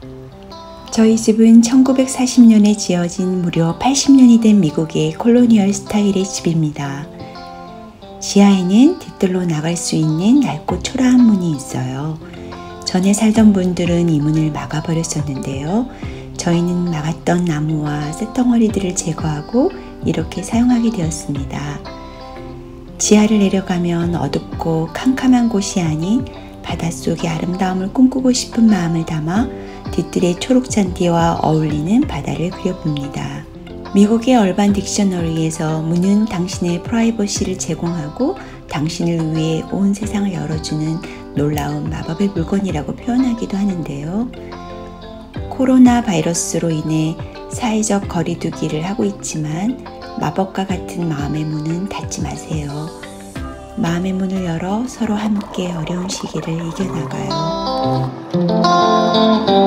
저희 집은 1940년에 지어진 무려 80년이 된 미국의 콜로니얼 스타일의 집입니다. 지하에는 뒤뜰로 나갈 수 있는 얇고 초라한 문이 있어요. 전에 살던 분들은 이 문을 막아버렸었는데요. 저희는 막았던 나무와 쇳덩어리들을 제거하고 이렇게 사용하게 되었습니다. 지하를 내려가면 어둡고 캄캄한 곳이 아닌 바닷속의 아름다움을 꿈꾸고 싶은 마음을 담아 뒤뜰의 초록 잔디와 어울리는 바다를 그려봅니다. 미국의 얼반 딕셔너리에서 문은 당신의 프라이버시를 제공하고 당신을 위해 온 세상을 열어주는 놀라운 마법의 물건이라고 표현하기도 하는데요. 코로나 바이러스로 인해 사회적 거리두기를 하고 있지만 마법과 같은 마음의 문은 닫지 마세요. 마음의 문을 열어 서로 함께 어려운 시기를 이겨나가요.